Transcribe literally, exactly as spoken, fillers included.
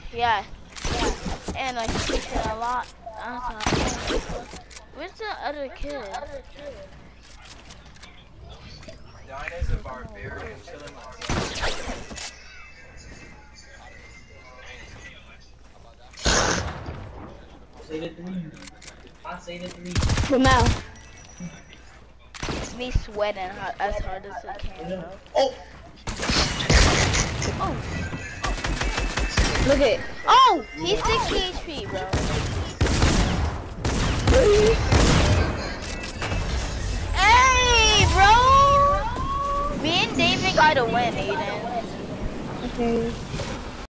Yeah. Yeah. And like kicking a lot. I thought, where's the other kid? Dinah's a barbarian chilling myself. Say the three. I say the three. Come out. It's me sweating hard, as hard as I can, bro. Oh! Oh! Look at. Oh! He's sixty H P, bro. Hey, bro! Me and David got to win, Aiden. Okay.